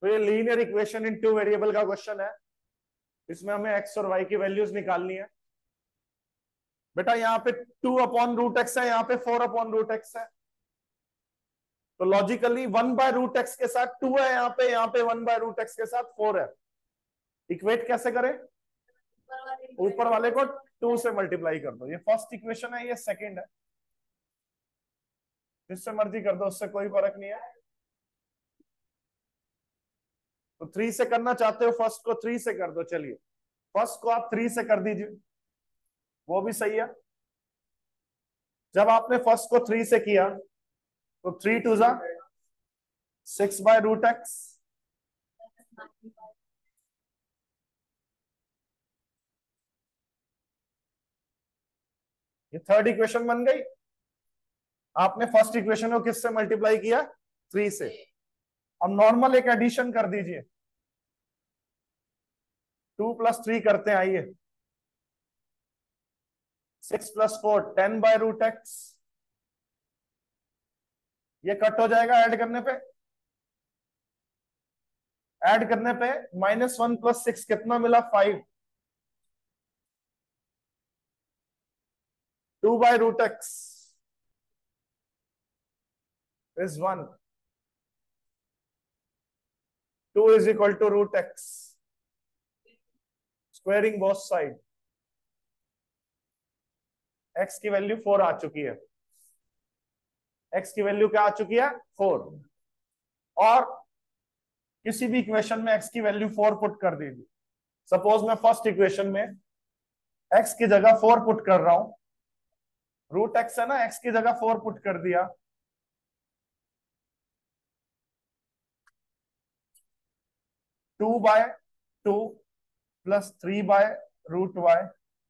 तो ये linear equation in two variable का क्वेश्चन है। इसमें हमें एक्स और वाई की वैल्यूज निकालनी है। बेटा यहाँ पे 2/√x है, यहाँ पे 4/√x है। तो लॉजिकली 1/√x के साथ 2 है, यहाँ पे 1/√x के साथ 4 है। इक्वेट कैसे करें? ऊपर वाले को 2 से मल्टीप्लाई कर दो। ये फर्स्ट इक्वेशन है, ये सेकंड है। जिससे मर्जी कर दो, उससे कोई फर्क नहीं है। तो 3 से करना चाहते हो फर्स्ट को 3 से कर दो। चलिए फर्स्ट को आप 3 से कर दीजिए, वो भी सही है। जब आपने फर्स्ट को 3 से किया तो 3 2 जा 6/√x, ये थर्ड इक्वेशन बन गई। आपने फर्स्ट इक्वेशन को किससे मल्टीप्लाई किया? 3 से। अब नॉर्मल एक एडिशन कर दीजिए। 2 + 3 करते हैं, आइए। 6 + 4 10/√x। ये कट हो जाएगा ऐड करने पे। ऐड करने पे -1 + 6 कितना मिला? 5। 2/√x is 1. 2 is equal to √x. Squaring both side. x की वैल्यू 4 आ चुकी है। x की वैल्यू क्या आ चुकी है? 4। और किसी भी इक्वेशन में x की वैल्यू 4 पुट कर दीजिए। सपोज मैं फर्स्ट इक्वेशन में x की जगह 4 पुट कर रहा हूं। √x है ना, x की जगह 4 पुट कर दिया। Two by two plus 3/√y।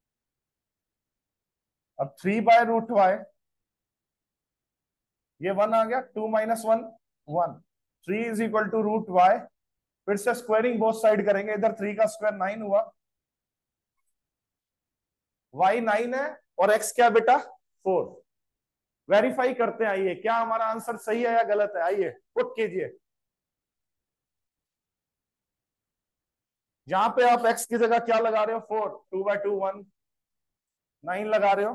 अब 3/√y, ये 1 आ गया। 2 - 1 1। 3 इज इक्वल टू √y। फिर से स्क्वायरिंग बोथ साइड करेंगे। इधर 3 का स्क्वायर 9 हुआ। y 9 है और x क्या बेटा? 4। वेरीफाई करते हैं, आइए क्या हमारा आंसर सही है या गलत है। आइए पुट कीजिए। यहां पे आप x की जगह क्या लगा रहे हो? 4। 2/2 1। 9 लगा रहे हो।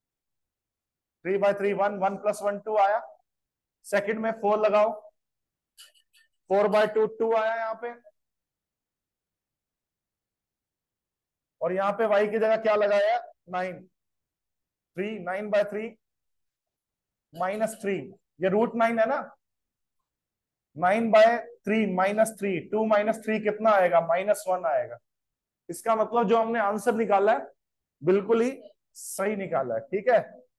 3/3 1। 1 + 1 2 आया। सेकंड में 4 लगाओ। 4/2 2 आया यहाँ पे। और यहाँ पे y की जगह क्या लगाया? 9। 3 9/3 -3। ये √9 है ना। 9/3 -3 2 - 3 कितना आएगा? -1 आएगा। इसका मतलब जो हमने आंसर निकाला है बिल्कुल ही सही निकाला है। ठीक है।